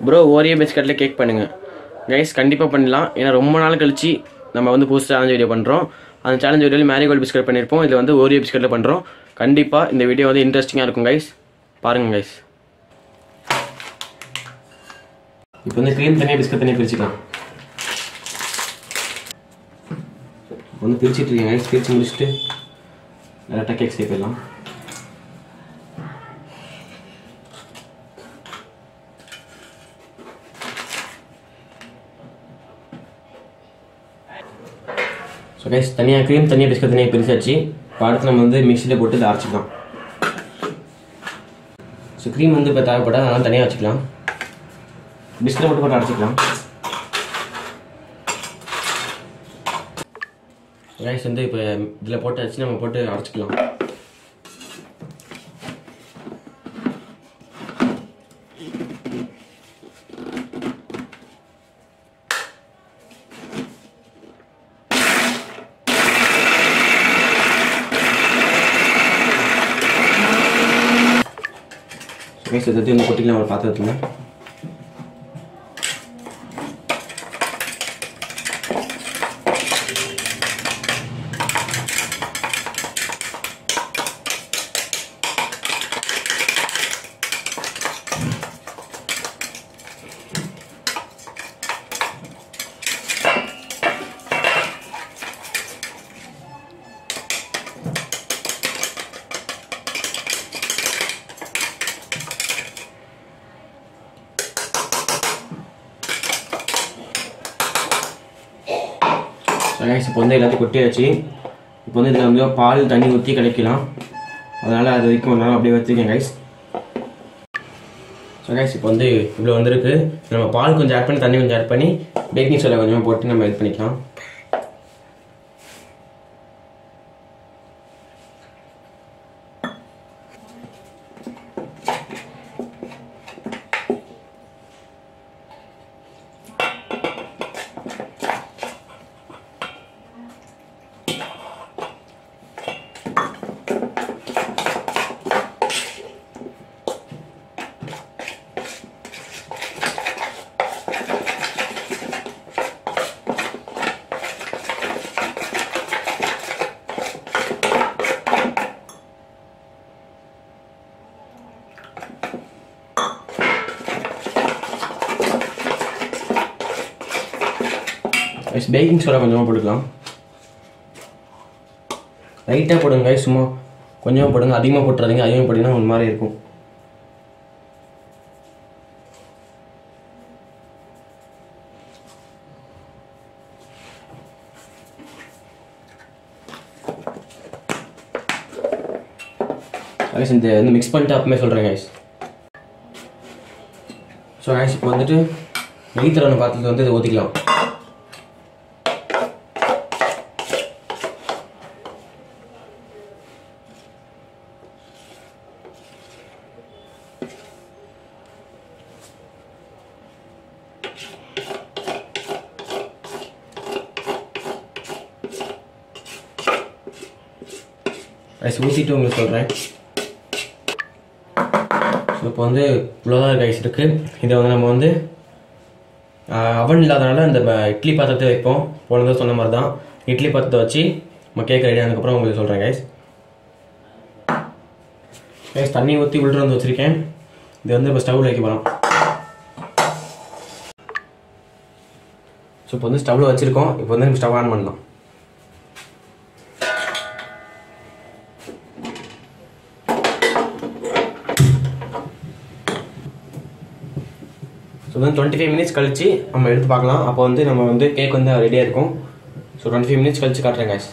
Bro Oreo பிஸ்கட்டில் cake பண்ணுங்கள் guys. கண்டிப்பாக பண்ணலாம். ஏன்னா ரொம்ப நாள் கழிச்சு நம்ம வந்து புதுசு சேலஞ்ச் வீடியோ பண்ணுறோம். அந்த சேலஞ்ச் வீடியோவில் மேரிகோல்டு பிஸ்கட் பண்ணியிருப்போம். இதில் வந்து ஓரியோ பிஸ்கட்டில் பண்ணுறோம். கண்டிப்பாக இந்த வீடியோ வந்து இன்ட்ரெஸ்டிங்காக இருக்கும் கைஸ். பாருங்கள் கைஸ். இப்போ வந்து க்ரீம் தனியாக பிஸ்கட் தனியாக பிரிச்சுக்கலாம். வந்து பிரிச்சுட்டு இருக்கேன் கைஸ். பிரித்து முடிச்சுட்டு டேரெக்டாக கேக் செய்யலாம். ஸோ கைஸ் தனியாக க்ரீம் தனியாக பிஸ்கட் தனியாக பிரிச்சாச்சு. இப்போ அடுத்து நம்ம வந்து மிக்சியில் போட்டு இதை அரைச்சிக்கலாம். ஸோ க்ரீம் வந்து இப்போ தேவைப்பட்டால் அதெல்லாம் தனியாக வச்சுக்கலாம். பிஸ்கட் மட்டும் போட்டு அரைச்சிக்கலாம். ரைஸ் வந்து இப்போ இதில் போட்டு வச்சு நம்ம போட்டு அரைச்சிக்கலாம். ரைஸ் எடுத்து வந்து கொட்டிக்கலாம் ஒரு பாத்திரத்தில். ரைஸ் இப்போ வந்து எல்லாத்தையும் கொட்டியாச்சு. இப்போ வந்து இதில் வந்து பால் தண்ணி ஊற்றி கிடைக்கலாம். அதனால் அது வரைக்கும் ஒரு நாள் அப்படியே வச்சுருக்கேன் கைஸ். ஸோ கைஸ் இப்போ வந்து இவ்வளோ வந்துருக்கு. நம்ம பால் கொஞ்சம் ஆட் பண்ணி தண்ணி கொஞ்சம் ஆட் பண்ணி பேக்கிங் சோடா கொஞ்சமாக போட்டு நம்ம இது பண்ணிக்கலாம். பேக்கிங் சோடா கொஞ்சமாக போட்டுக்கலாம். லைட்டாக போடுங்க சும்மா கொஞ்சமாக போடுங்க. அதிகமாக போட்டுறாதீங்க. அதிகமாக போட்டிங்கன்னா ஒரு மாதிரி இருக்கும். கைஸ் இந்த வந்து மிக்ஸ் பண்ணிட்டு அப்பமே சொல்கிறேன் கைஸ். ஸோ கைஸ் இப்போ வந்துட்டு நெய் தரணும் பாத்திரத்தில் வந்து இதை ஊற்றிக்கலாம். ரைஸ் ஊற்றிட்டு உங்களுக்கு சொல்கிறேன். ஸோ இப்போ வந்து இவ்வளோதான் ரைஸ் இருக்குது. இதை வந்து நம்ம வந்து அவன் இல்லாதனால இந்த இட்லி பாத்திரத்தை வைப்போம். போனதை சொன்ன மாதிரி தான் இட்லி பாத்திரத்தை வச்சு நம்ம கேக் ரெடி ஆனதுக்கப்புறம் உங்களுக்கு சொல்கிறேன் கைஸ். கைஸ் தண்ணி ஊற்றி உள்ள வந்து வச்சுருக்கேன். இது வந்து இப்போ ஸ்டவ்வில் வைக்க போகிறோம். ஸோ இப்போ வந்து ஸ்டவ்வில் வச்சுருக்கோம். இப்போ வந்து நம்ம ஸ்டவ் ஆன் பண்ணலாம். ஸோ வந்து 25 மினிட்ஸ் கழிச்சு நம்ம எடுத்து பார்க்கலாம். அப்போ வந்து நம்ம வந்து கேக் வந்து ரெடியாக இருக்கும். ஸோ 25 மினிட்ஸ் கழிச்சு காட்டுறேன் கைஸ்.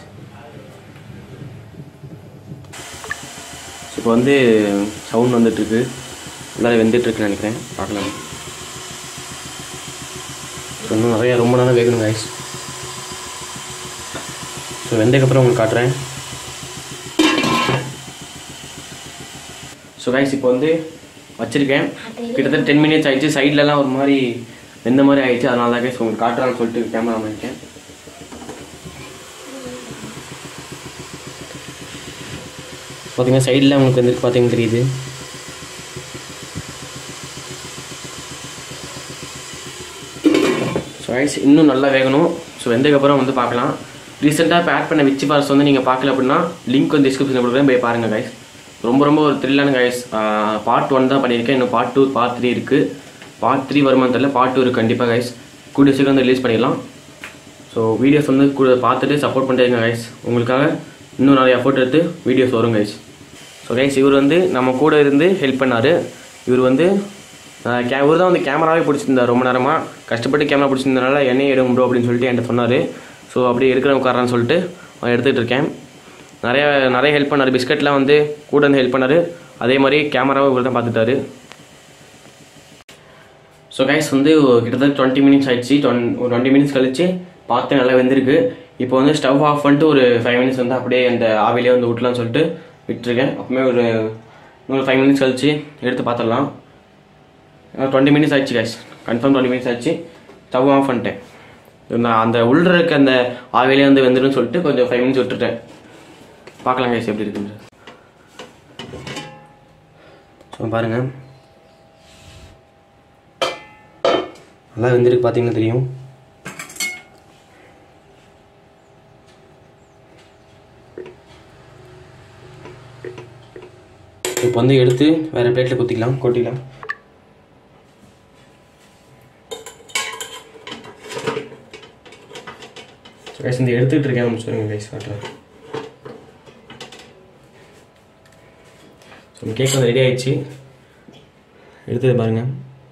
ஸோ இப்போ வந்து சவுண்ட் வந்துட்டுருக்கு. எல்லோரும் வெந்துட்டுருக்குன்னு நினைக்கிறேன். பார்க்கலாம். ஸோ இன்னும் நிறையா ரொம்ப நேரம் வேகணும் கைஸ். ஸோ வெந்ததுக்கப்புறம் உங்களுக்கு காட்டுறேன். ஸோ கைஸ் இப்போ வந்து வச்சுருக்கேன். கிட்டத்தட்ட 10 மினிட்ஸ் ஆகிடுச்சு. சைட்லலாம் ஒரு மாதிரி வெந்த மாதிரி ஆகிடுச்சு. அதனால தான் கைஸ் உங்களுக்கு காட்டுறான்னு சொல்லிட்டு கேமரா பண்ணியிருக்கேன். பார்த்தீங்கன்னா சைடில் உங்களுக்கு வந்து பார்த்தீங்கன்னா தெரியுது. ரைஸ் இன்னும் நல்லா வேகணும். ஸோ வெந்ததுக்கப்புறம் வந்து பார்க்கலாம். ரீசெண்டாக இப்போ ஆட் பண்ண விச்சி ஃபாரஸ்ட் வந்து நீங்கள் பார்க்கல அப்படின்னா லிங்க் வந்து டிஸ்கிரிப்ஷனில் கொடுக்குறேன், போய் பாருங்கள் கைஸ். ரொம்ப ஒரு த்ரில்லான கைஸ். பார்ட் 1 தான் பண்ணியிருக்கேன், இன்னும் பார்ட் 2 பார்ட் 3 இருக்குது. பார்ட் 3 வருமானு தெரியல, பார்ட் 2 இருக்குது கண்டிப்பாக கைஸ். கூடிய சீக்கிரம் வந்து ரிலீஸ் பண்ணிடலாம். ஸோ வீடியோஸ் வந்து கூட பார்த்துட்டு சப்போர்ட் பண்ணிட்டேங்க கைஸ். உங்களுக்காக இன்னும் நிறைய எஃபோர்ட் எடுத்து வீடியோஸ் வரும் கைஸ். ஸோ கைஸ் இவர் வந்து நம்ம கூட இருந்து ஹெல்ப் பண்ணார். இவர் வந்து இவர் தான் வந்து கேமராவே பிடிச்சிருந்தார். ரொம்ப நேரமாக கஷ்டப்பட்டு கேமரா பிடிச்சிருந்தனால என்னையே எடுங்க ப்ரோ அப்படின்னு சொல்லிட்டு என்கிட்ட சொன்னார். ஸோ அப்படி எடுக்கிறவங்க உட்காரான்னு சொல்லிட்டு அவன் எடுத்துகிட்டு இருக்கேன். நிறைய ஹெல்ப் பண்ணார். பிஸ்கட்லாம் வந்து கூட வந்து ஹெல்ப் பண்ணார். அதே மாதிரி கேமராவும் இவர் தான் பார்த்துட்டாரு. ஸோ கைஸ் வந்து கிட்டத்தட்ட 20 மினிட்ஸ் ஆயிடுச்சு. ஒரு 20 மினிட்ஸ் கழிச்சு பார்த்து நல்லா வெந்திருக்கு. இப்போ வந்து ஸ்டவ் ஆஃப் பண்ணிட்டு ஒரு 5 மினிட்ஸ் வந்து அப்படியே அந்த ஆவிலே வந்து விட்டலாம்னு சொல்லிட்டு விட்டுருக்கேன். அப்பவுமே ஒரு 5 மினிட்ஸ் கழிச்சு எடுத்து பார்த்துடலாம். 20 மினிட்ஸ் ஆயிடுச்சு கைஸ், கன்ஃபார்ம் 20 மினிட்ஸ் ஆயிடுச்சு. ஸ்டவ் ஆஃப் பண்ணிட்டேன். நான் அந்த உள்ள இருக்க அந்த ஆவிலே வந்து வெந்துடும் சொல்லிட்டு கொஞ்சம் 5 மினிட்ஸ் விட்டுட்டேன். பார்க்கலாம் கைஸ் எப்படி இருக்குன்னு. ஸோ பாருங்கள், நல்லா வெந்திருக்கு, பார்த்தீங்கன்னா தெரியும். இப்போ வந்து எடுத்து வேறு பிளேட்டில் கொட்டிக்கலாம். கைஸ் இந்த எடுத்துக்கிட்டு இருக்கேன், சொல்லுங்கள் கைஸ் காட்டுறேன். ஸோ கேக் வந்து ரெடி ஆகிடுச்சு, எடுத்தது பாருங்கள்.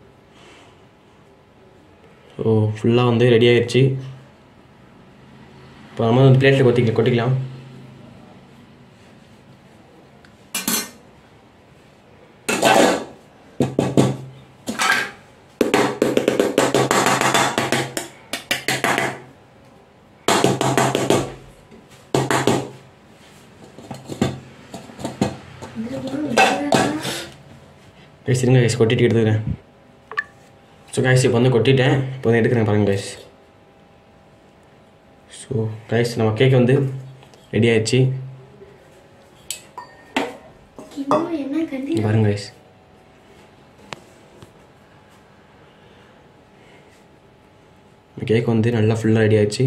ஸோ ஃபுல்லாக வந்து ரெடி ஆகிடுச்சு. இப்போ நம்ம வந்து பிளேட்டில் கொட்டிக்கலாம். கைஸ் இருங்க கைஸ், கொட்டிட்டு எடுத்துக்கிறேன். ஸோ கைஸ் இப்போ வந்து கொட்டிட்டேன். இப்போ வந்து எடுக்கிறேன் பாருங்கள் கைஸ். ஸோ கைஸ் நம்ம கேக் வந்து ரெடி ஆயிடுச்சு பாருங்க கைஸ். கேக் வந்து நல்லா ஃபுல்லாக ரெடி ஆயிடுச்சு.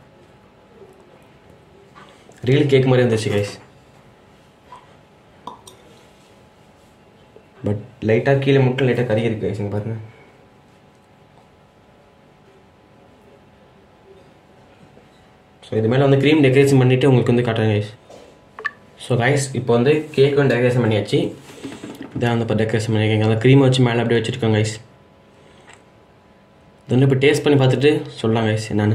ரியல் கேக் மாதிரி வந்துருச்சு கைஸ். பட் லைட்டாக கீழே மட்டும் லைட்டாக கறி இருக்குது கைஸ், இங்கே பாருங்கள். ஸோ இது மேலே வந்து க்ரீம் டெக்கரேஷன் பண்ணிவிட்டு உங்களுக்கு வந்து காட்டுறேன் கைஸ். ஸோ கைஸ் இப்போ வந்து கேக் வந்து டெக்கரேஷன் பண்ணியாச்சு. இதான் வந்து இப்போ டெக்கரேஷன் பண்ணியிருக்கேங்க. அந்த க்ரீமை வச்சு மேலே அப்படியே வச்சுருக்கோம் கைஸ். இது வந்து இப்போ டேஸ்ட் பண்ணி பார்த்துட்டு சொல்லலாம் கைஸ் என்னன்னு.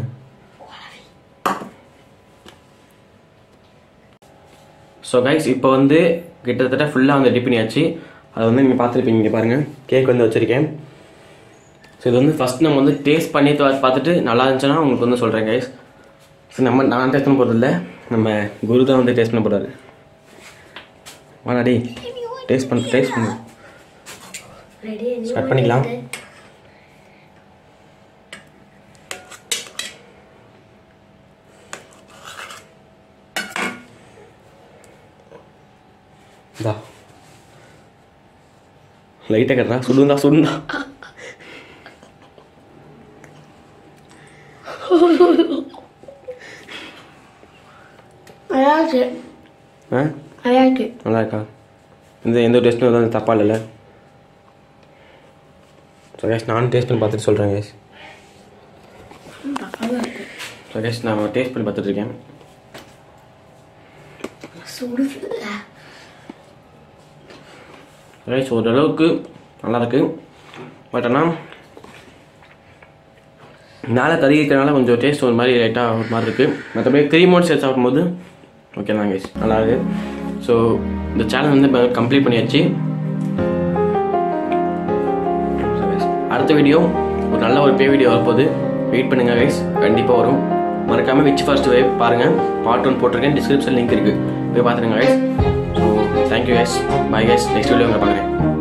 ஸோ கைஸ் இப்போ வந்து கிட்டத்தட்ட ஃபுல்லாக வந்து ரெடி பண்ணியாச்சு. அதை வந்து நீங்கள் பார்த்துருப்பீங்க. இங்கே பாருங்கள் கேக் வந்து வச்சுருக்கேன். ஸோ இது வந்து ஃபஸ்ட் நம்ம வந்து டேஸ்ட் பண்ணி பார்த்துட்டு நல்லா இருந்துச்சுன்னா உங்களுக்கு வந்து சொல்கிறேன் கைஸ். ஸோ நான் டேஸ்ட் பண்ண போகிறது இல்லை, நம்ம குரு தான் வந்து டேஸ்ட் பண்ண போகிறாரு. வாடாடி டேஸ்ட் பண்ணு ஸ்டார்ட் பண்ணிக்கலாம். இதா லைட்டாக கட்டுறா, சுடுந்தா நல்லா இருக்கா? எந்த ஒரு டேஸ்ட்டும் வந்து தப்பா இல்லைல்ல? ஸோ கேஸ் நான் டேஸ்ட் பண்ணி பார்த்துட்டு சொல்கிறேன் கேஸ். ஸோ கேஸ் நான் டேஸ்ட் பண்ணி பார்த்துட்ருக்கேன். ரைஸ் ஓரளவுக்கு நல்லாயிருக்கு. பட் ஆனால் மேலே கறி இருக்கிறனால கொஞ்சம் டேஸ்ட் ஒரு மாதிரி லைட்டாக ஒரு மாதிரி இருக்குது. மற்றபடி க்ரீமோடு சேர்த்து சாப்பிடும்போது ஓகே தான் கைஸ், நல்லா இருக்குது. ஸோ இந்த சேனல் வந்து இப்போ கம்ப்ளீட் பண்ணியாச்சு. அடுத்த வீடியோ ஒரு நல்ல ஒரு பே வீடியோ வரப்போகுது, வெயிட் பண்ணுங்கள் கைஸ், கண்டிப்பாக வரும். மறக்காமல் விச் ஃபர்ஸ்ட் வே பாருங்கள், பார்ட் 1 போட்டிருக்கேன், டிஸ்கிரிப்ஷன் லிங்க் இருக்குது, போய் பார்த்துருங்க guys. So thank you guys, bye guys, next video உங்களை பார்க்குறேன்.